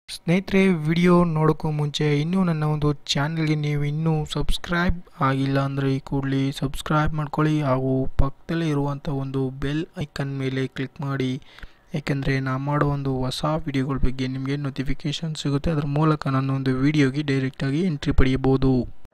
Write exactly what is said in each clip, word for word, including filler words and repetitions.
ಸ್ನೇಹಿತರೆ, ವಿಡಿಯೋ ನೋಡೋಕ್ಕೂ ಮುಂಚೆ ಇನ್ನೂ ನನ್ನ ಒಂದು ಚಾನಲ್ಗೆ ನೀವು ಇನ್ನೂ ಸಬ್ಸ್ಕ್ರೈಬ್ ಆಗಿಲ್ಲ ಅಂದರೆ ಈ ಕೂಡಲೇ ಸಬ್ಸ್ಕ್ರೈಬ್ ಮಾಡ್ಕೊಳ್ಳಿ ಹಾಗೂ ಪಕ್ಕದಲ್ಲೇ ಇರುವಂಥ ಒಂದು ಬೆಲ್ ಐಕನ್ ಮೇಲೆ ಕ್ಲಿಕ್ ಮಾಡಿ. ಏಕೆಂದರೆ ನಾನು ಮಾಡೋ ಒಂದು ಹೊಸ ವಿಡಿಯೋಗಳ ಬಗ್ಗೆ ನಿಮಗೆ ನೋಟಿಫಿಕೇಷನ್ ಸಿಗುತ್ತೆ. ಅದರ ಮೂಲಕ ನನ್ನ ಒಂದು ವಿಡಿಯೋಗೆ ಡೈರೆಕ್ಟಾಗಿ ಎಂಟ್ರಿ ಪಡೆಯಬಹುದು.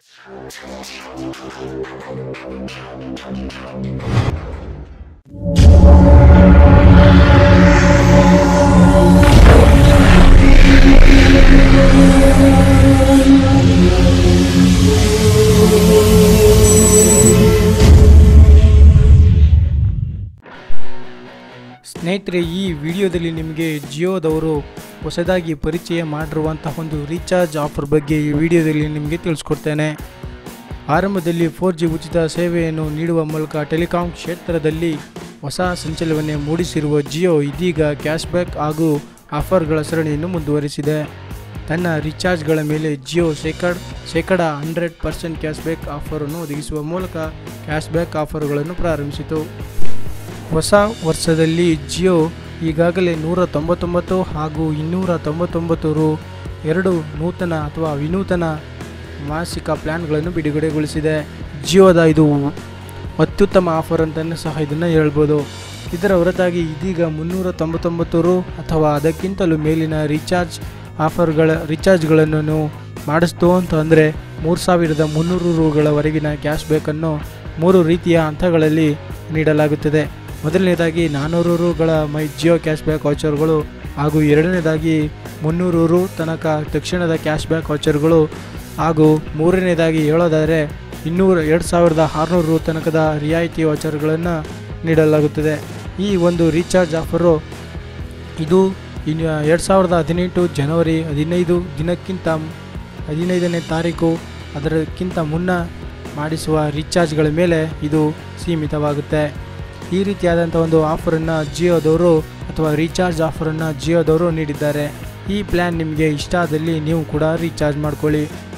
ಸ್ನೇಹಿತರೆ, ಈ ವಿಡಿಯೋದಲ್ಲಿ ನಿಮಗೆ ಜಿಯೋದವರು ಹೊಸದಾಗಿ ಪರಿಚಯ ಮಾಡಿರುವಂತಹ ಒಂದು ರೀಚಾರ್ಜ್ ಆಫರ್ ಬಗ್ಗೆ ಈ ವಿಡಿಯೋದಲ್ಲಿ ನಿಮಗೆ ತಿಳಿಸ್ಕೊಡ್ತೇನೆ. ಆರಂಭದಲ್ಲಿ ಫೋರ್ ಜಿ ಉಚಿತ ಸೇವೆಯನ್ನು ನೀಡುವ ಮೂಲಕ ಟೆಲಿಕಾಂ ಕ್ಷೇತ್ರದಲ್ಲಿ ಹೊಸ ಸಂಚಲನವನ್ನೇ ಮೂಡಿಸಿರುವ ಜಿಯೋ ಇದೀಗ ಕ್ಯಾಶ್ಬ್ಯಾಕ್ ಹಾಗೂ ಆಫರ್ಗಳ ಸರಣಿಯನ್ನು ಮುಂದುವರಿಸಿದೆ. ತನ್ನ ರೀಚಾರ್ಜ್ಗಳ ಮೇಲೆ ಜಿಯೋ ಶೇಕಡ ಶೇಕಡ ಹಂಡ್ರೆಡ್ ಪರ್ಸೆಂಟ್ ಕ್ಯಾಶ್ಬ್ಯಾಕ್ ಆಫರನ್ನು ಒದಗಿಸುವ ಮೂಲಕ ಕ್ಯಾಶ್ಬ್ಯಾಕ್ ಆಫರ್ಗಳನ್ನು ಪ್ರಾರಂಭಿಸಿತು. ಹೊಸ ವರ್ಷದಲ್ಲಿ ಜಿಯೋ ಈಗಾಗಲೇ ನೂರ ತೊಂಬತ್ತೊಂಬತ್ತು ಹಾಗೂ ಇನ್ನೂರ ತೊಂಬತ್ತೊಂಬತ್ತು ರು ಎರಡು ನೂತನ ಅಥವಾ ವಿನೂತನ ಮಾಸಿಕ ಪ್ಲ್ಯಾನ್ಗಳನ್ನು ಬಿಡುಗಡೆಗೊಳಿಸಿದೆ. ಜಿಯೋದ ಇದು ಅತ್ಯುತ್ತಮ ಆಫರ್ ಅಂತಲೂ ಸಹ ಇದನ್ನು ಹೇಳ್ಬೋದು. ಇದರ ಹೊರತಾಗಿ ಇದೀಗ ಮುನ್ನೂರ ತೊಂಬತ್ತೊಂಬತ್ತು ರು ಅಥವಾ ಅದಕ್ಕಿಂತಲೂ ಮೇಲಿನ ರೀಚಾರ್ಜ್ ಆಫರ್ಗಳ ರೀಚಾರ್ಜ್ಗಳನ್ನು ಮಾಡಿಸ್ತು ಅಂತ ಅಂದರೆ ಮೂರು ಸಾವಿರದ ಮುನ್ನೂರು ರುಗಳವರೆಗಿನ ಕ್ಯಾಶ್ಬ್ಯಾಕನ್ನು ಮೂರು ರೀತಿಯ ಹಂತಗಳಲ್ಲಿ ನೀಡಲಾಗುತ್ತದೆ. ಮೊದಲನೇದಾಗಿ ನಾನ್ನೂರು ರುಗಳ ಮೈ ಜಿಯೋ ಕ್ಯಾಶ್ಬ್ಯಾಕ್ ವೌಚರ್ಗಳು ಹಾಗೂ ಎರಡನೇದಾಗಿ ಮುನ್ನೂರು ರು ತನಕ ತಕ್ಷಣದ ಕ್ಯಾಶ್ಬ್ಯಾಕ್ ವೌಚರ್ಗಳು ಹಾಗೂ ಮೂರನೇದಾಗಿ ಹೇಳೋದಾದರೆ ಇನ್ನೂರ ಎರಡು ಸಾವಿರದ ಆರುನೂರು ರು ತನಕದ ರಿಯಾಯಿತಿ ವೌಚರ್ಗಳನ್ನು ನೀಡಲಾಗುತ್ತದೆ. ಈ ಒಂದು ರೀಚಾರ್ಜ್ ಆಫರು ಇದು ಇನ್ನು ಎರಡು ಸಾವಿರದ ಹದಿನೆಂಟು ಜನವರಿ ಹದಿನೈದು ದಿನಕ್ಕಿಂತ ಹದಿನೈದನೇ ತಾರೀಕು ಅದಕ್ಕಿಂತ ಮುನ್ನ ಮಾಡಿಸುವ ರೀಚಾರ್ಜ್ಗಳ ಮೇಲೆ ಇದು ಸೀಮಿತವಾಗುತ್ತೆ. ಈ ರೀತಿಯಾದಂಥ ಒಂದು ಆಫರನ್ನು ಜಿಯೋದವರು ಅಥವಾ ರೀಚಾರ್ಜ್ ಆಫರನ್ನು ಜಿಯೋದವರು ನೀಡಿದ್ದಾರೆ. ಈ ಪ್ಲ್ಯಾನ್ ನಿಮಗೆ ಇಷ್ಟ ಆದಲ್ಲಿ ನೀವು ಕೂಡ ರೀಚಾರ್ಜ್ ಮಾಡ್ಕೊಳ್ಳಿ.